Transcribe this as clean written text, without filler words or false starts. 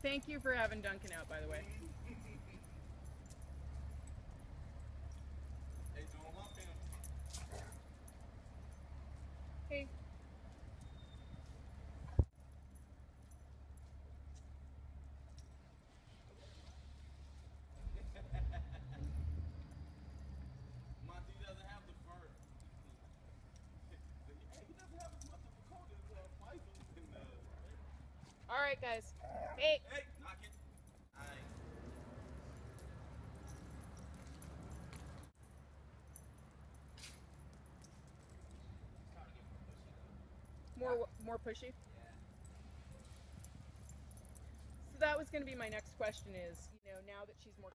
Thank you for having Duncan out, by the way. Hey, don't lump him. Hey. Monty doesn't have the fur. He doesn't have as much of a coat as Faisal and All right, guys. Hey. Hey, knock it. Aye. More pushy. So that was going to be my next question is, now that she's more